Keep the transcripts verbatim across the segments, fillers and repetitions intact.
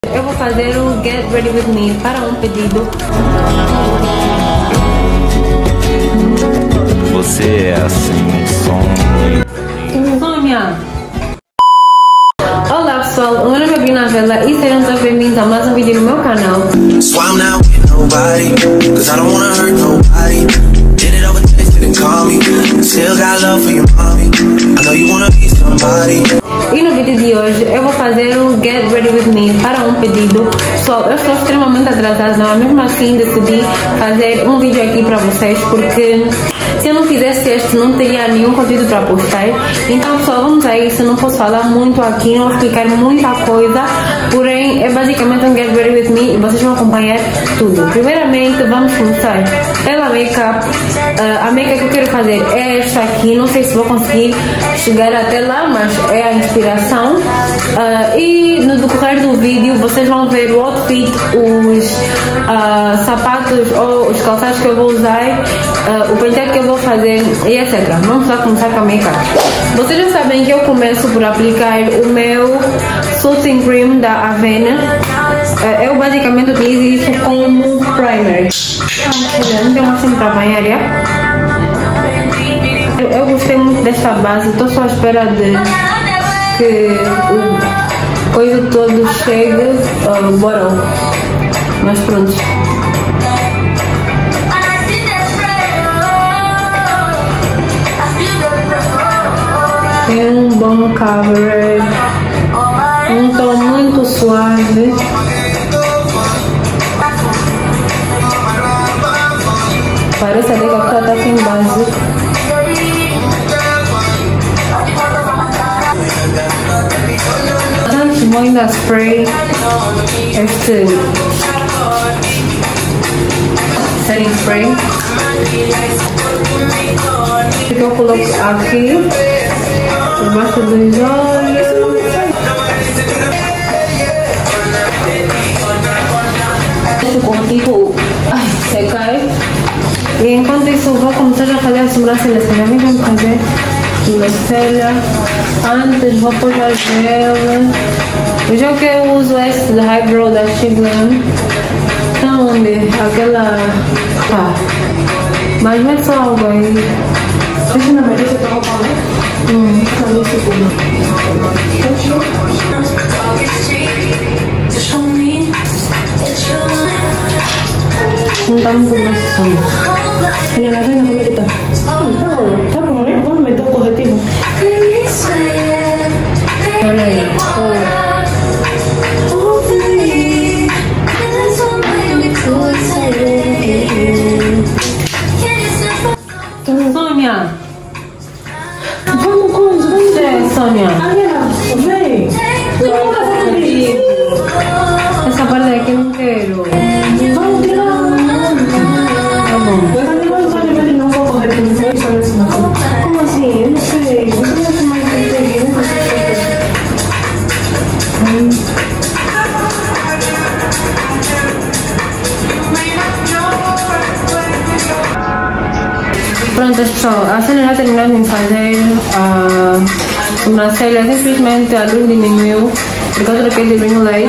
Eu vou fazer o Get Ready With Me para um pedido. Você é assim um sonho. Sonha! Olá pessoal, o meu nome é Brina Vela e sejam todos bem-vindos a mais um vídeo no meu canal. E no vídeo de hoje eu vou fazer o Get Ready With Me para um pedido. Pessoal, eu estou extremamente atrasada, mas mesmo assim decidi fazer um vídeo aqui para vocês, porque se eu não fizesse este não teria nenhum conteúdo para postar. Então pessoal, vamos a isso. Não posso falar muito aqui, não vou explicar muita coisa, porém é basicamente um Get Ready With Me e vocês vão acompanhar tudo. Primeiramente vamos começar pela make-up. Uh, a make-up que eu quero fazer é esta aqui, não sei se vou conseguir chegar até lá, mas é a inspiração. Uh, e no decorrer do vídeo vocês vão ver o outfit, os uh, sapatos ou os calçados que eu vou usar, uh, o penteado que eu vou fazer e etcétera. Vamos lá começar com a make-up. Vocês já sabem que eu começo por aplicar o meu Soothing Cream da Avena. Uh, eu basicamente utilizo isso como primer. Não tem uma assim para banhar, já? Eu, eu gostei muito desta base, estou só à espera de que o coisa todo chegue, uh, bottle. Mas pronto. Tem um bom coverage, um tom muito suave. Parece até que a pessoa está sem base. Antes vou ainda spray este setting spray que eu coloco aqui por baixo dos olhos. Deixo com tipo ai, secar. E enquanto isso vou começar a fazer a sobrancelha. Já me vamos fazer sobrancelha. Antes vou pôr a gel. O gel que eu uso é esse da Highbrow da Shiglam. Então onde? Aquela... Tá. Mas não é só algo aí. Deixa na verdade você roupa, né? Hum. Não tá muito grosso. Olha, lá vem como ele tá. Tá bom, né? Vamos meter o corretivo. Olha aí. Sônia! Vamos com os é, Sônia! Vem! Essa parte aqui eu não quero. Vamos tirar! Tá bom. Como assim? Eu não sei. Eu não sei mais que eu não Pronto pessoal, a cena já terminou de fazer a sobrancelha. Simplesmente a luz diminuiu porque eu troquei de ring light.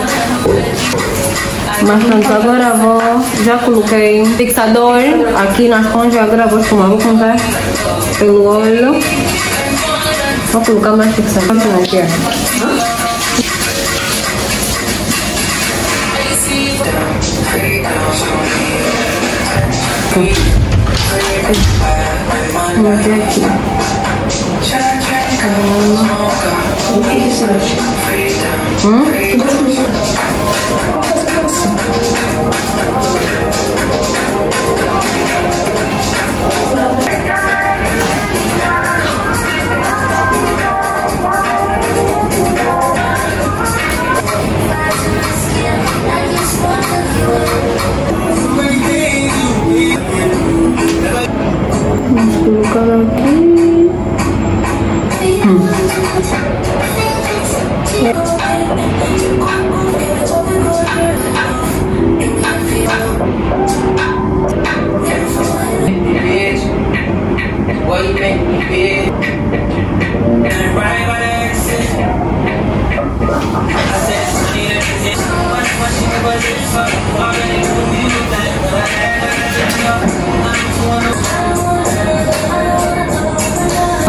Mas pronto, agora vou, já coloquei fixador aqui na esponja, agora vou esfumar, vou começar pelo olho. Vou colocar mais fixador aqui, ó. Vou meter aqui. Hum? Vamos colocar aqui. Hum.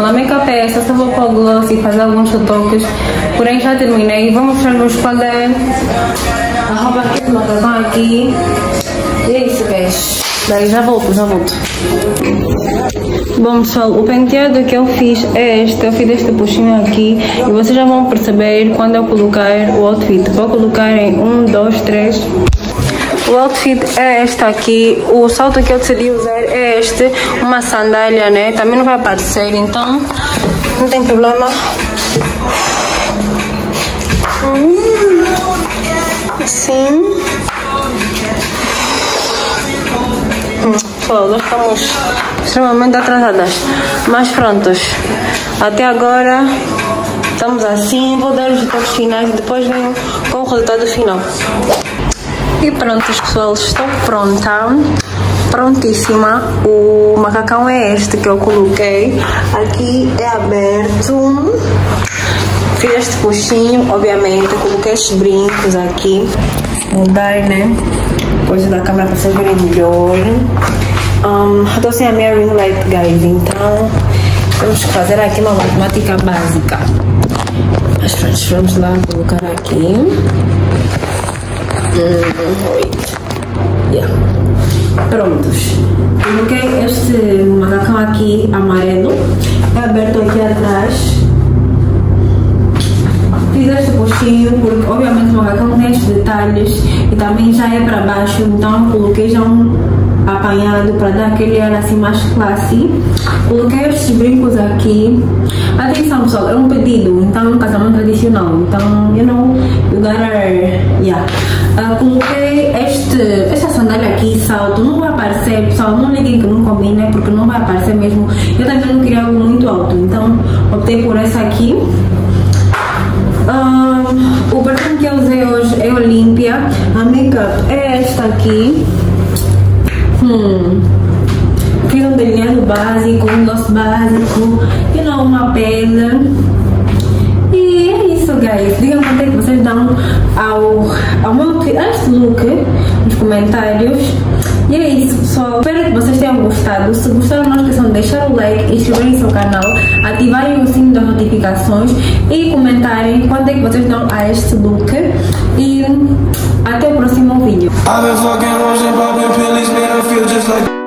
pessoal, a make-up é essa, só vou pôr gloss e fazer alguns retoques. Porém já terminei, vou mostrar-vos qual é a roupa que eu macacão aqui. E é isso, guys. Daí já volto, já volto. Bom pessoal, o penteado que eu fiz é este, eu fiz este puxinho aqui e vocês já vão perceber quando eu colocar o outfit. Vou colocar em um, dois, três. O outfit é este aqui, o salto que eu decidi usar é este, uma sandália, né? Também não vai aparecer, então não tem problema. Hum, assim. Pessoal, nós estamos extremamente atrasadas, mas prontos. Até agora estamos assim. Vou dar os toques finais e depois venho com o resultado final. E prontos, pessoal, estou pronta, prontíssima. O macacão é este que eu coloquei. Aqui é aberto. Fiz este puxinho, obviamente. Coloquei estes brincos aqui. Mudar, né? Depois da câmera para vocês verem melhor. Um, eu tô sem a minha ring light, guys, então temos que fazer aqui uma matemática básica. Mas pronto, vamos lá colocar aqui. Hum, wait. Yeah. Prontos. Coloquei este macacão aqui amarelo. É aberto aqui atrás. Fiz este postinho porque obviamente o macacão tem estes detalhes e também já é para baixo, então coloquei já um apanhado para dar aquele ar assim mais classe. Coloquei estes brincos aqui. Atenção pessoal, é um pedido, então é um casamento tradicional, então you know, you gotta, yeah. Uh, coloquei este, esta sandália aqui, salto, não vai aparecer, pessoal, não liguem que não combina, porque não vai aparecer mesmo. Eu também não queria algo muito alto, então optei por essa aqui. Um, o perfume que eu usei hoje é Olympia. A make-up é esta aqui. Hum. Fiz um delineado básico, um gloss básico, e não uma pele. E é isso, guys. Digam quanto é que vocês dão ao, ao meu outfit, a este look, nos comentários. E é isso, pessoal. Espero que vocês tenham gostado. Se gostaram, não esqueçam de deixar o like, inscreverem no canal, ativarem o sino das notificações e comentarem quanto é que vocês dão a este look. E até o próximo vídeo.